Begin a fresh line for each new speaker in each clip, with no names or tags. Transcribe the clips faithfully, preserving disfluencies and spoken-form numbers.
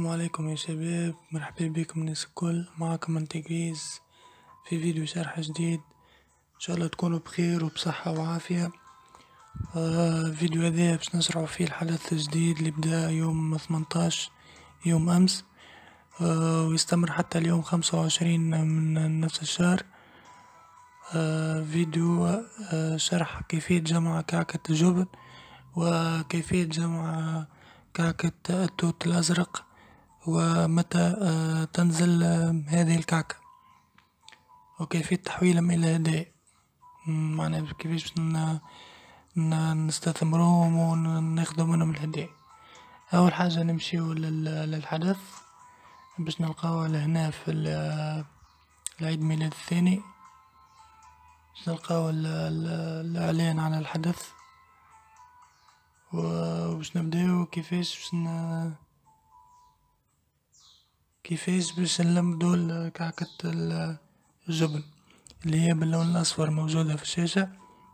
عليكم يا شباب، مرحبا بكم الناس الكل. معكم انتجريز في فيديو شرح جديد. ان شاء الله تكونوا بخير وبصحة وعافية. آه فيديو هذا باش نشرحوا فيه الحدث الجديد اللي بدا يوم ثمنتاش يوم امس، آه ويستمر حتى اليوم خمسة وعشرين من نفس الشهر. آه فيديو آه شرح كيفية جمع كعكة الجبن وكيفية جمع كعكة التوت الأزرق ومتى آه تنزل آه هذه الكعكة وكيفية تحويلهم إلى هدايا. معناها كيفاش نستثمروهم وناخدو منهم الهدايا. أول حاجة نمشيو للحدث باش نلقاو لهنا في العيد ميلاد الثاني، باش نلقاو الإعلان على الحدث وباش نبداو كيفاش باش ن... كيفاش باش نلمدو كعكة الجبن اللي هي باللون الأصفر موجودة في الشاشة.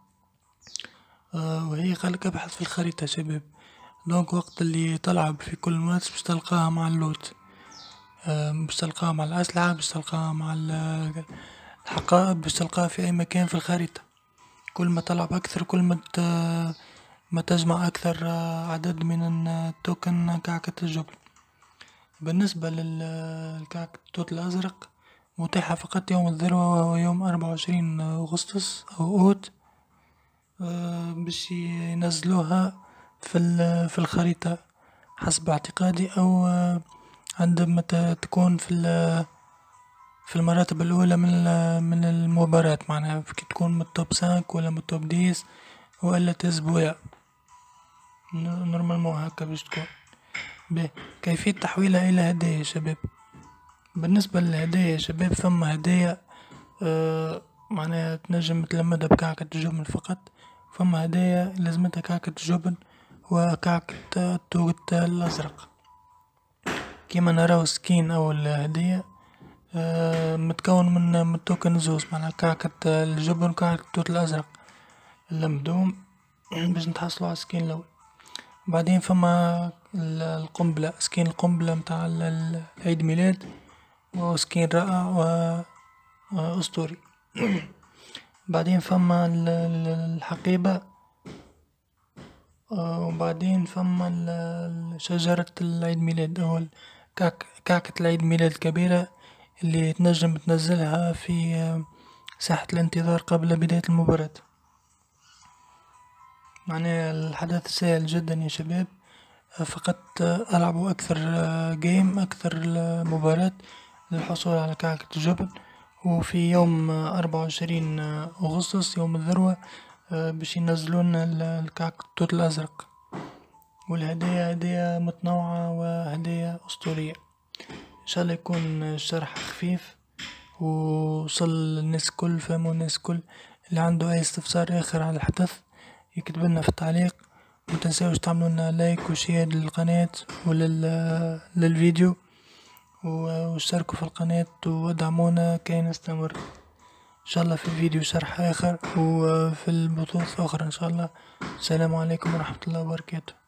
آه وهي خلك ابحث في الخريطة شباب. دونك وقت اللي تلعب في كل ماتش باش تلقاها مع اللوت، آه باش تلقاها مع الأسلحة، باش تلقاها مع الحقائب، باش تلقاها في أي مكان في الخريطة. كل ما تلعب أكثر كل ما ما تجمع أكثر عدد من التوكن كعكة الجبن. بالنسبة للكعكة التوت الأزرق متاحة فقط يوم الذروة وهو يوم أربعة وعشرين أغسطس أو أوت، أه باش ينزلوها في في الخريطة حسب اعتقادي، أو أه عندما تكون في في المراتب الأولى من من المباراة، معناها كي تكون من التوب سانك ولا من التوب ديس ولا تسبوع نورمالمون هكا باش تكون. باهي كيفية تحويلها إلى هدايا يا شباب. بالنسبة للهدايا يا شباب ثم هدايا آه معناها تنجم تلمدها بكعكة الجبن فقط، فما هدايا لازمتها كعكة الجبن وكعكة التوت الأزرق. كيما نراو سكين أو الهدية آه متكون من من توكن زوز، معناها كعكة الجبن وكعكة التوت الأزرق اللمدوم باش نتحصلوا على السكين الأول. بعدين فما القنبلة، سكين القنبلة متاع العيد ميلاد وسكين رائع وأسطوري. بعدين فما الحقيبة، وبعدين فما شجرة العيد ميلاد أو كعكة العيد ميلاد الكبيرة اللي تنجم تنزلها في ساحة الانتظار قبل بداية المباراة. معناها الحدث سهل جدا يا شباب، فقط ألعبوا أكثر جيم أكثر مباراة للحصول على كعكة الجبن. وفي يوم أربعة وعشرين أغسطس يوم الذروة باش ينزلون الكعكة التوت الأزرق، والهدايا هدايا متنوعة وهدايا أسطورية. إن شاء الله يكون الشرح خفيف ووصل للناس كل، فهموا الناس كل. اللي عنده أي استفسار آخر على الحدث يكتب لنا في التعليق. متنساوش تعملوا لنا لايك وشير للقناة وللفيديو واشتركوا في القناة ودعمونا كي نستمر ان شاء الله في فيديو شرح اخر وفي البثوث اخرى ان شاء الله. السلام عليكم ورحمة الله وبركاته.